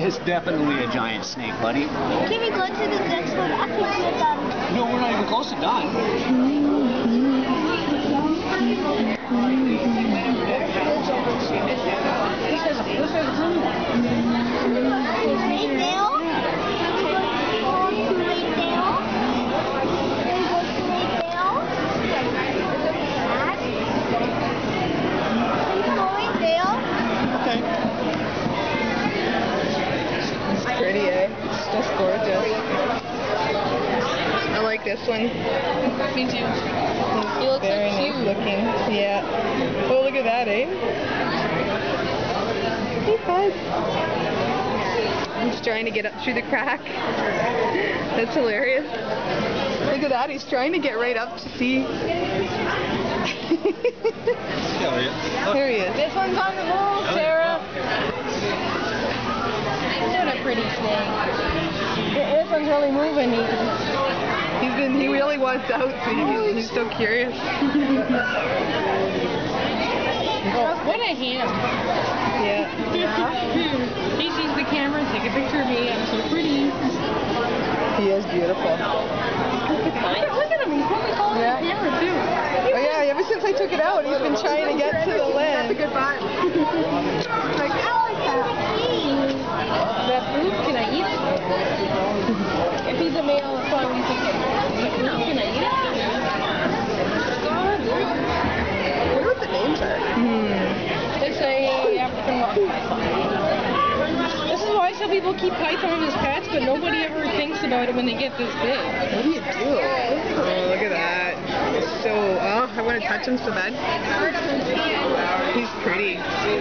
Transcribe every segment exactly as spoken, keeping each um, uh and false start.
is definitely a giant snake, buddy. Can we go to the next one after we're done? No, we're not even close to done. Pretty, eh? It's just gorgeous. I like this one. Me too. It's He looks very like nice cute. looking. Yeah. Oh, look at that, eh? Hey, bud. He's trying to get up through the crack. That's hilarious. Look at that. He's trying to get right up to see. There he is. This one's on the move, Sarah. What a pretty snake. This one's really moving. He's, He's been, he really wants out, so he, he's so curious. oh, what a ham. Yeah. He sees the camera, take a picture of me. I'm so pretty. He is beautiful. Look at him. He's probably calling Yeah. the camera, too. Oh yeah, ever since I took it out, he's been trying to get to the land. That's a good vibe. Like, I like that. That food, can I eat it? If he's a male, that's why we think it. No, can I eat it? God. I wonder what the names are. Hmm. It's a African rock python. This is why some people keep pythons as pets, but nobody ever thinks about it when they get this big. What do you do? Oh, look at that. So, oh, I want to touch him so bad. He's pretty.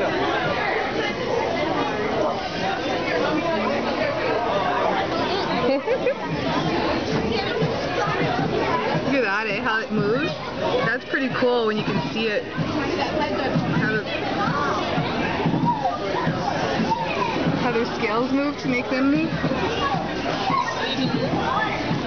Look at that, eh? How it moves. That's pretty cool when you can see it. How, the, how their scales move to make them move.